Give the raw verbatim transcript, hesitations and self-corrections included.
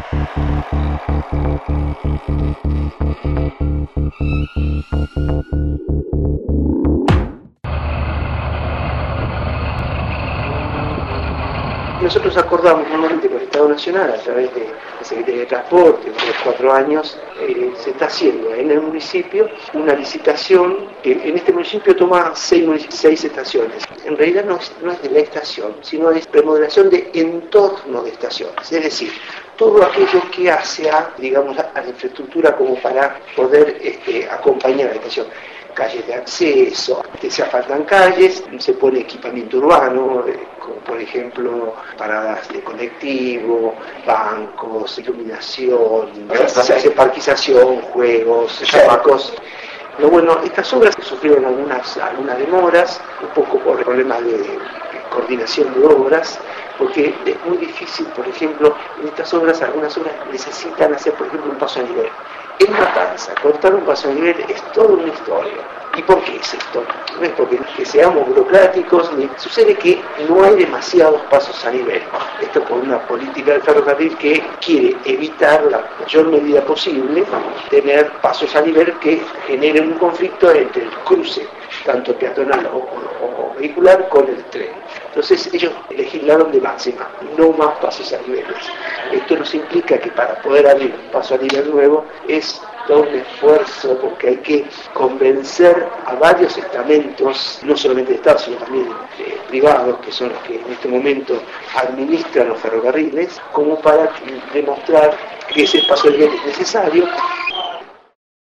Nosotros acordamos normalmente con el Estado Nacional, a través de la Secretaría de Transporte, por los cuatro años, eh, se está haciendo en el municipio una licitación que en este municipio toma seis, seis estaciones. En realidad no es, no es de la estación, sino es remodelación de entorno de estaciones, es decir, todo aquello que hace a, digamos, a la infraestructura como para poder este, acompañar a la estación. Calles de acceso, que se asfaltan calles, se pone equipamiento urbano, eh, como por ejemplo paradas de colectivo, bancos, iluminación, se hace parquización, juegos, chamacos. Lo bueno, estas obras sufrieron algunas, algunas demoras, un poco por problemas de, de coordinación de obras, porque es muy difícil, por ejemplo, en estas obras, algunas obras necesitan hacer, por ejemplo, un paso a nivel. En Matanza, cortar un paso a nivel es toda una historia. ¿Y por qué es esto? No es porque que seamos burocráticos, ni sucede que no hay demasiados pasos a nivel. Esto por una política del ferrocarril que quiere evitar la mayor medida posible tener pasos a nivel que generen un conflicto entre el cruce, tanto peatonal o, o, o vehicular, con el tren. Entonces ellos legislaron de máxima, no más pasos a niveles. Esto nos implica que para poder abrir un paso a nivel nuevo es todo un esfuerzo, porque hay que convencer a varios estamentos, no solamente de Estado, sino también eh, privados, que son los que en este momento administran los ferrocarriles, como para demostrar que ese paso a nivel es necesario